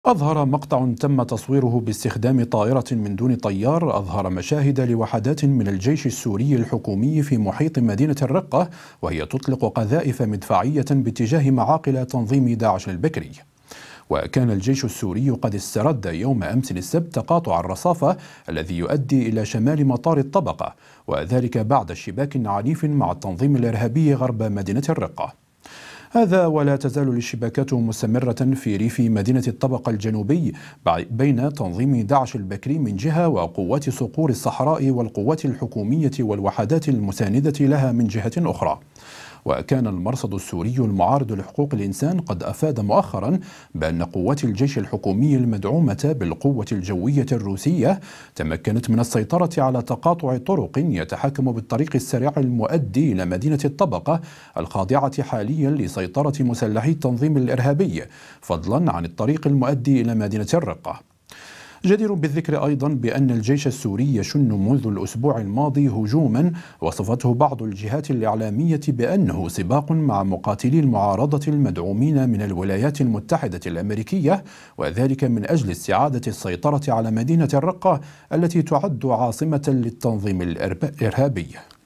أظهر مقطع تم تصويره باستخدام طائرة من دون طيار أظهر مشاهد لوحدات من الجيش السوري الحكومي في محيط مدينة الرقة وهي تطلق قذائف مدفعية باتجاه معاقل تنظيم داعش البكري. وكان الجيش السوري قد استرد يوم أمس السبت تقاطع الرصافة الذي يؤدي إلى شمال مطار الطبقة، وذلك بعد اشتباك عنيف مع التنظيم الإرهابي غرب مدينة الرقة. هذا ولا تزال الاشتباكات مستمرة في ريف مدينة الطبقة الجنوبي بين تنظيم داعش البكري من جهة وقوات صقور الصحراء والقوات الحكومية والوحدات المساندة لها من جهة أخرى. وكان المرصد السوري المعارض لحقوق الإنسان قد أفاد مؤخرا بأن قوات الجيش الحكومي المدعومة بالقوة الجوية الروسية تمكنت من السيطرة على تقاطع طرق يتحكم بالطريق السريع المؤدي إلى مدينة الطبقة الخاضعة حاليا لسيطرة مسلحي التنظيم الإرهابي، فضلا عن الطريق المؤدي إلى مدينة الرقة. جدير بالذكر أيضا بأن الجيش السوري يشن منذ الأسبوع الماضي هجوما وصفته بعض الجهات الإعلامية بأنه سباق مع مقاتلي المعارضة المدعومين من الولايات المتحدة الأمريكية، وذلك من أجل استعادة السيطرة على مدينة الرقة التي تعد عاصمة للتنظيم الإرهابي.